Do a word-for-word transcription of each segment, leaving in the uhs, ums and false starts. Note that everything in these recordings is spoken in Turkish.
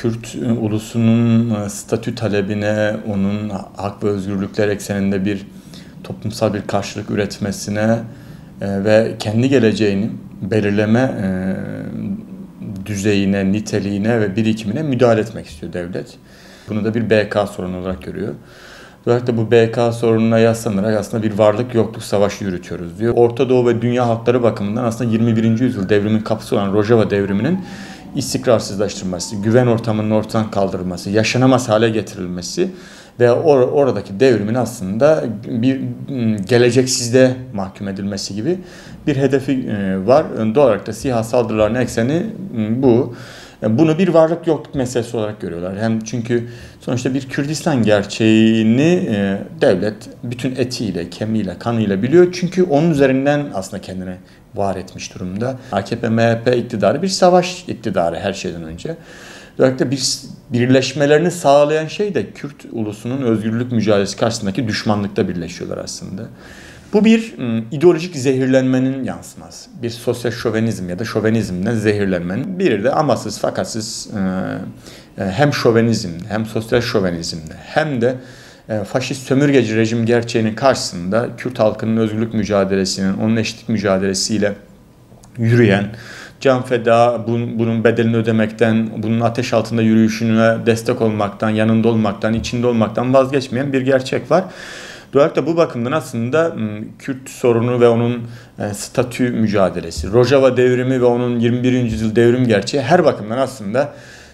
Kürt ulusunun statü talebine, onun hak ve özgürlükler ekseninde bir toplumsal bir karşılık üretmesine ve kendi geleceğini belirleme düzeyine, niteliğine ve birikimine müdahale etmek istiyor devlet. Bunu da bir B K sorunu olarak görüyor. Özellikle bu B K sorununa yaslanarak aslında bir varlık yokluk savaşı yürütüyoruz diyor. Orta Doğu ve dünya halkları bakımından aslında yirmi birinci yüzyıl devrimin kapısı olan Rojava devriminin istikrarsızlaştırılması, güven ortamının ortadan kaldırılması, yaşanamaz hale getirilmesi ve or oradaki devrimin aslında bir geleceksizliğe mahkum edilmesi gibi bir hedefi var. Doğal olarak da SİHA saldırılarının ekseni bu. Bunu bir varlık yokluk meselesi olarak görüyorlar. Hem çünkü sonuçta bir Kürdistan gerçeğini e, devlet bütün etiyle, kemiğiyle, kanıyla biliyor. Çünkü onun üzerinden aslında kendini var etmiş durumda. A K P M H P iktidarı bir savaş iktidarı her şeyden önce. Özellikle bir birleşmelerini sağlayan şey de Kürt ulusunun özgürlük mücadelesi karşısındaki düşmanlıkta birleşiyorlar aslında. Bu bir ım, ideolojik zehirlenmenin yansıması. Bir sosyal şovenizm ya da şovenizmden zehirlenmenin. Bir de amasız fakatsız e, e, hem şovenizmde hem sosyal şovenizmde hem de e, faşist sömürgeci rejim gerçeğinin karşısında Kürt halkının özgürlük mücadelesinin, onun eşitlik mücadelesiyle yürüyen, can feda, bunun, bunun bedelini ödemekten, bunun ateş altında yürüyüşüne destek olmaktan, yanında olmaktan, içinde olmaktan vazgeçmeyen bir gerçek var. Dolayısıyla bu bakımdan aslında Kürt sorunu ve onun statü mücadelesi, Rojava devrimi ve onun yirmi birinci yüzyıl devrim gerçeği her bakımdan aslında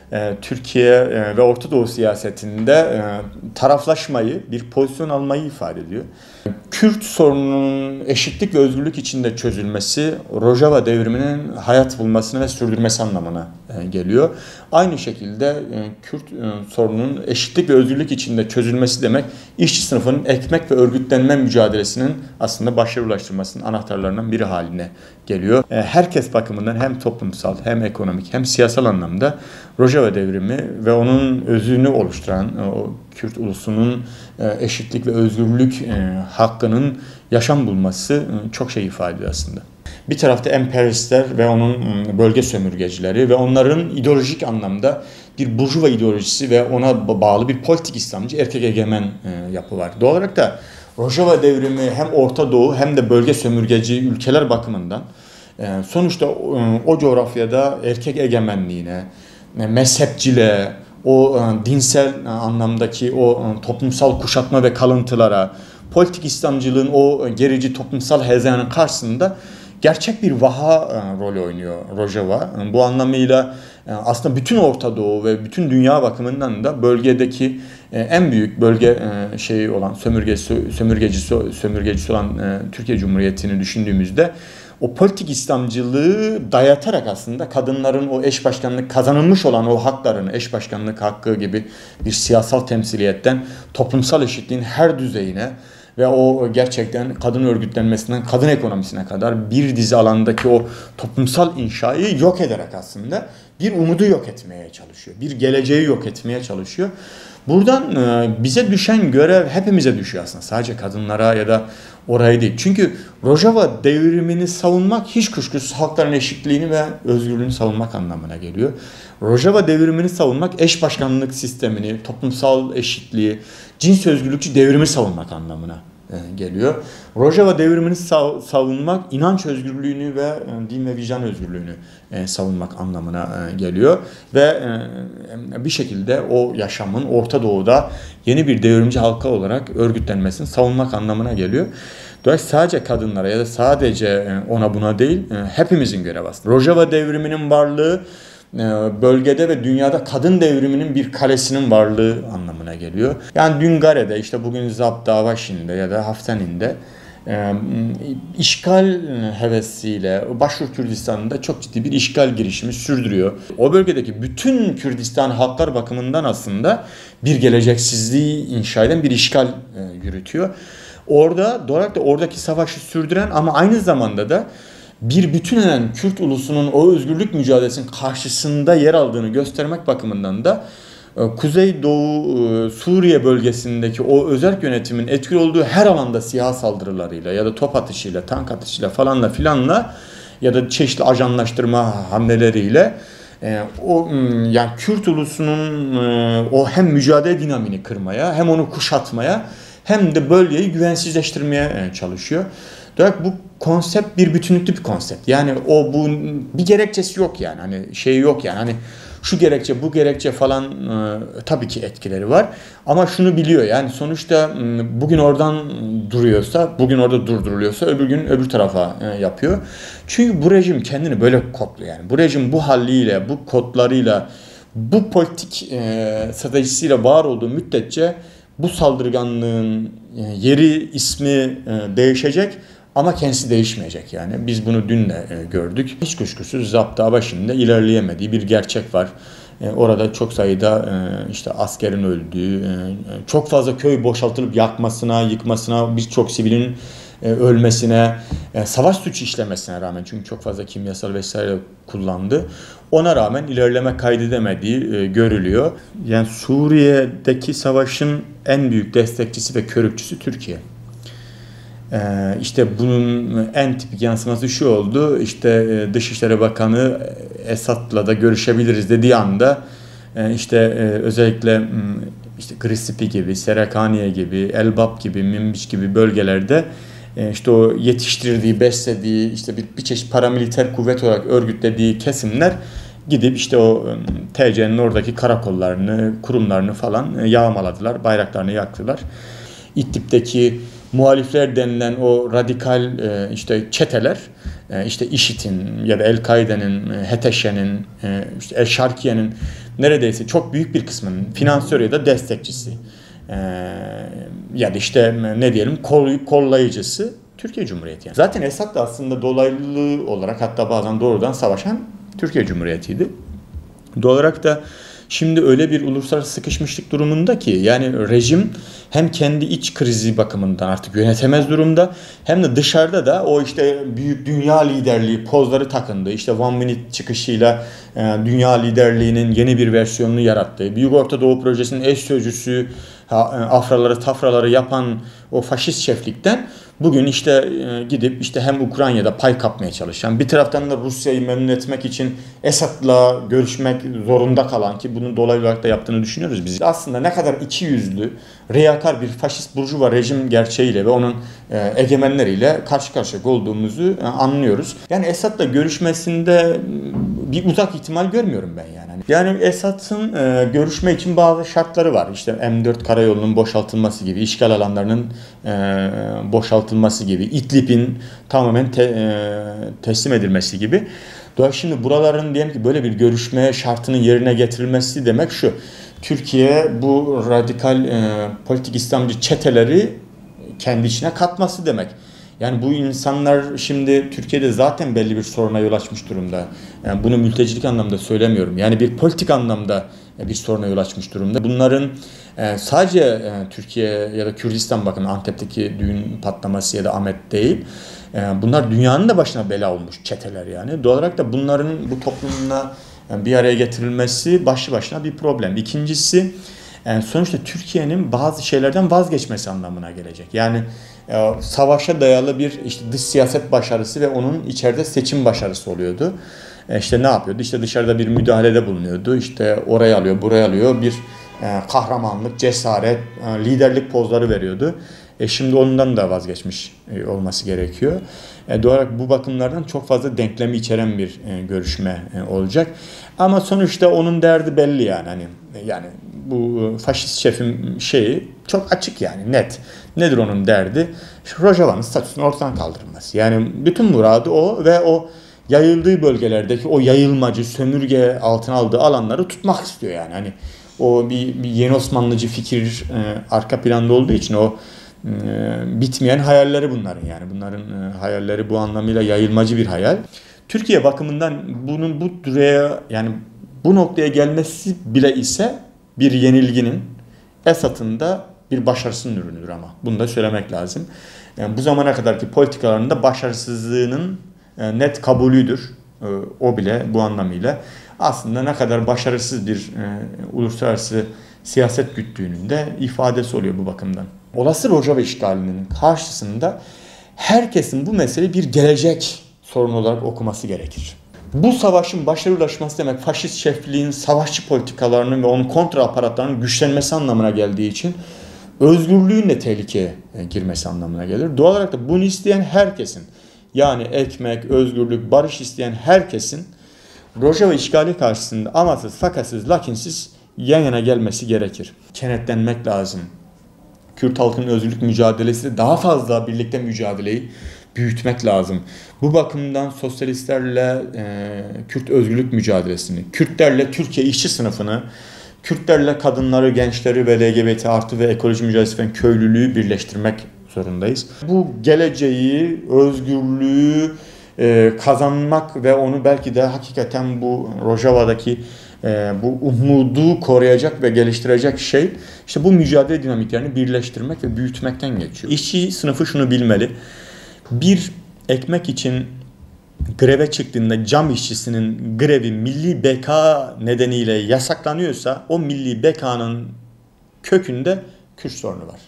Türkiye ve Orta Doğu siyasetinde taraflaşmayı, bir pozisyon almayı ifade ediyor. Kürt sorununun eşitlik ve özgürlük içinde çözülmesi, Rojava devriminin hayat bulmasını ve sürdürmesi anlamına geliyor. Aynı şekilde Kürt sorununun eşitlik ve özgürlük içinde çözülmesi demek, işçi sınıfının ekmek ve örgütlenme mücadelesinin aslında başarı ulaştırmasının anahtarlarından biri haline geliyor. Herkes bakımından hem toplumsal, hem ekonomik, hem siyasal anlamda Rojava devrimi ve onun özünü oluşturan o Kürt ulusunun eşitlik ve özgürlük hakkının yaşam bulması çok şey ifade ediyor aslında. Bir tarafta emperyalistler ve onun bölge sömürgecileri ve onların ideolojik anlamda bir burjuva ideolojisi ve ona bağlı bir politik İslamcı erkek egemen yapı var. Doğal olarak da Rojava devrimi hem Orta Doğu hem de bölge sömürgeci ülkeler bakımından sonuçta o coğrafyada erkek egemenliğine, mezhepçiliğe, o dinsel anlamdaki o toplumsal kuşatma ve kalıntılara, politik İslamcılığın o gerici toplumsal hezeyanın karşısında gerçek bir vaha rolü oynuyor Rojava. Bu anlamıyla aslında bütün Orta Doğu ve bütün dünya bakımından da bölgedeki en büyük bölge şeyi olan sömürgesi sömürgecisi sömürgecisi olan Türkiye Cumhuriyeti'ni düşündüğümüzde o politik İslamcılığı dayatarak aslında kadınların o eş başkanlık kazanılmış olan o haklarını, eş başkanlık hakkı gibi bir siyasal temsiliyetten toplumsal eşitliğin her düzeyine ve o gerçekten kadın örgütlenmesinden kadın ekonomisine kadar bir dizi alandaki o toplumsal inşayı yok ederek aslında bir umudu yok etmeye çalışıyor. Bir geleceği yok etmeye çalışıyor. Buradan bize düşen görev hepimize düşüyor aslında. Sadece kadınlara ya da orayı değil. Çünkü Rojava devrimini savunmak hiç kuşkusuz halkların eşitliğini ve özgürlüğünü savunmak anlamına geliyor. Rojava devrimini savunmak eş başkanlık sistemini, toplumsal eşitliği, cins özgürlükçü devrimi savunmak anlamına geliyor. Rojava devrimini savunmak inanç özgürlüğünü ve din ve vicdan özgürlüğünü savunmak anlamına geliyor. Ve bir şekilde o yaşamın Orta Doğu'da yeni bir devrimci halka olarak örgütlenmesini savunmak anlamına geliyor. Dolayısıyla sadece kadınlara ya da sadece ona buna değil, hepimizin görevi aslında. Rojava devriminin varlığı bölgede ve dünyada kadın devriminin bir kalesinin varlığı anlamına geliyor. Yani dün Gare'de, işte bugün Zabda, Vaşin'de ya da Haftanin'de e, işgal hevesiyle Başur Kürdistan'da çok ciddi bir işgal girişimi sürdürüyor. O bölgedeki bütün Kürdistan halklar bakımından aslında bir geleceksizliği inşa eden bir işgal e, yürütüyor. Orada, doğal olarak da oradaki savaşı sürdüren ama aynı zamanda da bir bütünlenen Kürt ulusunun o özgürlük mücadelesinin karşısında yer aldığını göstermek bakımından da Kuzeydoğu Suriye bölgesindeki o özerk yönetimin etkili olduğu her alanda SİHA saldırılarıyla ya da top atışıyla, tank atışıyla falanla filanla ya da çeşitli ajanlaştırma hamleleriyle E, o yani Kürt ulusunun e, o hem mücadele dinamini kırmaya, hem onu kuşatmaya, hem de bölgeyi güvensizleştirmeye e, çalışıyor. Dolayısıyla bu konsept bir bütünlüklü bir konsept. Yani o bu bir gerekçesi yok yani. Hani şey yok yani. Hani şu gerekçe, bu gerekçe falan e, tabii ki etkileri var. Ama şunu biliyor yani sonuçta e, bugün oradan duruyorsa, bugün orada durduruluyorsa öbür gün öbür tarafa e, yapıyor. Çünkü bu rejim kendini böyle kodluyor yani. Bu rejim bu halliyle, bu kodlarıyla, bu politik e, stratejisiyle var olduğu müddetçe bu saldırganlığın e, yeri, ismi e, değişecek. Ama kendisi değişmeyecek yani. Biz bunu dün de e, gördük. Hiç kuşkusuz Zabıta başında ilerleyemediği bir gerçek var. E, orada çok sayıda e, işte askerin öldüğü, e, çok fazla köy boşaltılıp yakmasına, yıkmasına, birçok sivilin e, ölmesine, e, savaş suçu işlemesine rağmen, çünkü çok fazla kimyasal vesaire kullandı. Ona rağmen ilerleme kaydedemediği e, görülüyor. Yani Suriye'deki savaşın en büyük destekçisi ve körükçüsü Türkiye. Ee, işte bunun en tipik yansıması şu oldu. İşte Dışişleri Bakanı Esad'la da görüşebiliriz dediği anda işte özellikle işte Grisipli gibi, Serekaniye gibi, Elbap gibi, Minbiç gibi bölgelerde işte o yetiştirdiği, beslediği, işte bir, bir çeşit paramiliter kuvvet olarak örgütlediği kesimler gidip işte o T C'nin oradaki karakollarını, kurumlarını falan yağmaladılar, bayraklarını yaktılar. İdlib'deki muhalifler denilen o radikal işte çeteler, işte IŞİD'in ya da El-Kaide'nin, H T Ş'nin, işte El-Şarkiye'nin neredeyse çok büyük bir kısmının finansörü ya da destekçisi ya da işte ne diyelim kollayıcısı Türkiye Cumhuriyeti. Yani. Zaten Esad da aslında dolaylı olarak, hatta bazen doğrudan savaşan Türkiye Cumhuriyeti'ydi. Doğal olarak da şimdi öyle bir uluslararası sıkışmışlık durumunda ki yani rejim hem kendi iç krizi bakımından artık yönetemez durumda, hem de dışarıda da o işte büyük dünya liderliği pozları takındığı, işte One Minute çıkışıyla e, dünya liderliğinin yeni bir versiyonunu yarattığı, Büyük Orta Doğu Projesi'nin eş sözcüsü, afraları tafraları yapan o faşist şeflikten bugün işte e, gidip işte hem Ukrayna'da pay kapmaya çalışan, bir taraftan da Rusya'yı memnun etmek için Esad'la görüşmek zorunda kalan, ki bunu dolaylı olarak da yaptığını düşünüyoruz biz. Aslında ne kadar ikiyüzlü, riyakar bir faşist burjuva rejim gerçeğiyle ve onun e, egemenleriyle karşı karşıya olduğumuzu e, anlıyoruz. Yani Esad'la görüşmesinde bir uzak ihtimal görmüyorum ben yani. Yani Esad'ın e, görüşme için bazı şartları var. İşte M dört karayolunun boşaltılması gibi, işgal alanlarının e, boşaltılması gibi, İdlib'in tamamen te, e, teslim edilmesi gibi. Dolayısıyla şimdi buraların diyelim ki böyle bir görüşme şartının yerine getirilmesi demek şu: Türkiye bu radikal e, politik İslamcı çeteleri kendi içine katması demek. Yani bu insanlar şimdi Türkiye'de zaten belli bir soruna yol açmış durumda. Yani bunu mültecilik anlamda söylemiyorum. Yani bir politik anlamda bir soruna yol açmış durumda. Bunların sadece Türkiye ya da Kürdistan, bakın Antep'teki düğün patlaması ya da Ahmet değil. Bunlar dünyanın da başına bela olmuş çeteler yani. Doğal olarak da bunların bu toplumla bir araya getirilmesi başlı başına bir problem. İkincisi, sonuçta Türkiye'nin bazı şeylerden vazgeçmesi anlamına gelecek. Yani savaşa dayalı bir işte dış siyaset başarısı ve onun içeride seçim başarısı oluyordu. İşte ne yapıyordu? İşte dışarıda bir müdahalede bulunuyordu. İşte oraya alıyor, buraya alıyor. Bir kahramanlık, cesaret, liderlik pozları veriyordu. E şimdi ondan da vazgeçmiş olması gerekiyor. E doğal olarak bu bakımlardan çok fazla denklemi içeren bir e, görüşme e, olacak. Ama sonuçta onun derdi belli yani. Hani yani bu faşist şefin şeyi çok açık yani, net. Nedir onun derdi? Rojava'nın statüsünü ortadan kaldırılması. Yani bütün muradı o ve o yayıldığı bölgelerdeki o yayılmacı, sömürge altına aldığı alanları tutmak istiyor yani. Hani o bir, bir yeni Osmanlıcı fikir e, arka planda olduğu için o e, bitmeyen hayalleri bunların yani. Bunların e, hayalleri bu anlamıyla yayılmacı bir hayal. Türkiye bakımından bunun bu düzeye, yani bu noktaya gelmesi bile ise bir yenilginin, Esad'ın da bir başarısının ürünüdür ama. Bunu da söylemek lazım. Yani bu zamana kadarki politikalarında başarısızlığının e, net kabulüdür. E, o bile bu anlamıyla aslında ne kadar başarısız bir e, uluslararası siyaset güttüğünün de ifadesi oluyor bu bakımdan. Olası Rojava işgalinin karşısında herkesin bu meseleyi bir gelecek sorunu olarak okuması gerekir. Bu savaşın başarıya ulaşması demek faşist şefliğin savaşçı politikalarının ve onun kontra aparatlarının güçlenmesi anlamına geldiği için özgürlüğün de tehlikeye girmesi anlamına gelir. Doğal olarak da bunu isteyen herkesin, yani ekmek, özgürlük, barış isteyen herkesin Rojava işgali karşısında amasız, fakatsız, lakinsiz yan yana gelmesi gerekir. Kenetlenmek lazım. Kürt halkının özgürlük mücadelesi daha fazla birlikte mücadeleyi büyütmek lazım. Bu bakımdan sosyalistlerle e, Kürt özgürlük mücadelesini, Kürtlerle Türkiye işçi sınıfını, Kürtlerle kadınları, gençleri ve L G B T artı ve ekoloji mücadelesi ve köylülüğü birleştirmek zorundayız. Bu geleceği, özgürlüğü e, kazanmak ve onu belki de hakikaten bu Rojava'daki e, bu umudu koruyacak ve geliştirecek şey işte bu mücadele dinamiklerini birleştirmek ve büyütmekten geçiyor. İşçi sınıfı şunu bilmeli. Bir ekmek için greve çıktığında cam işçisinin grevi milli beka nedeniyle yasaklanıyorsa o milli bekanın kökünde Kürt sorunu var.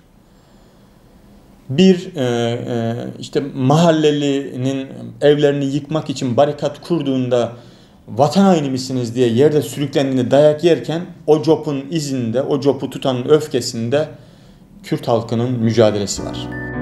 Bir e, e, işte mahallelinin evlerini yıkmak için barikat kurduğunda vatan haini misiniz diye yerde sürüklendiğinde dayak yerken o copun izinde, o copu tutanın öfkesinde Kürt halkının mücadelesi var.